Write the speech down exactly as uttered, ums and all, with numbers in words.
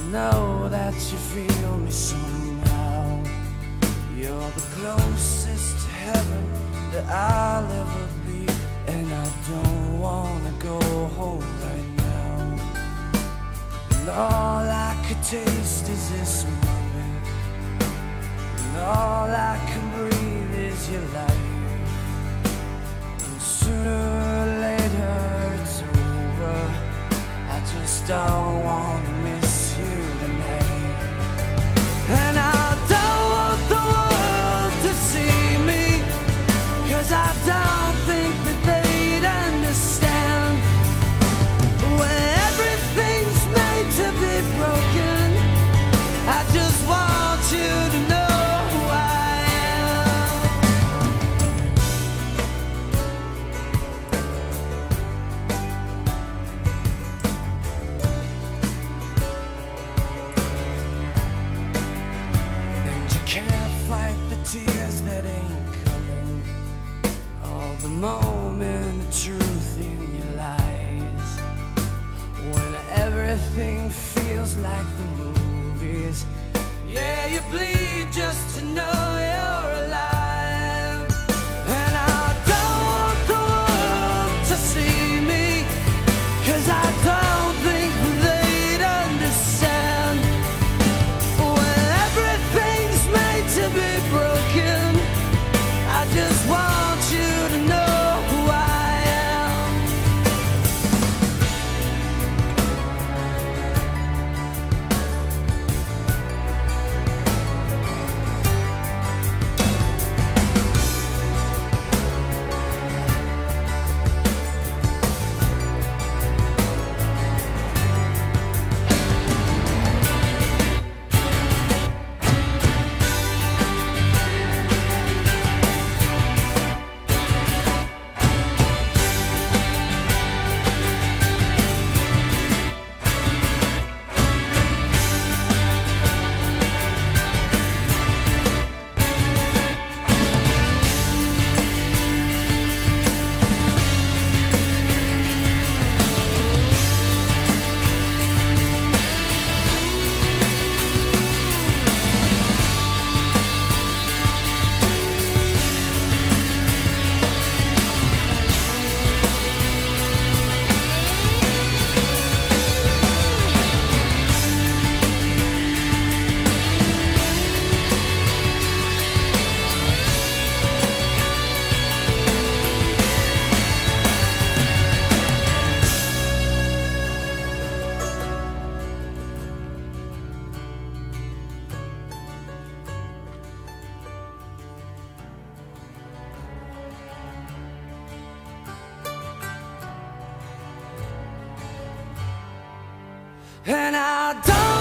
know that you feel me somehow. You're the closest to heaven that I'll ever be, and I don't wanna go home right now. And all I could taste is this moment, and all I can breathe is your light. And sooner or later it's over, I just don't wanna miss you tonight. And I don't want the world to see me, 'cause I don't think that they'd understand. When everything's made to be broken, I just want you to know who I am. And you can't fight the tears that ain't coming, all the moment of truth in your lies. When everything feels like the movies, yeah, you bleed just to know you're alive. And I don't want the world to see me, 'cause I don't think they'd understand. When everything's made to be broken, I just want you to know who I am. And I don't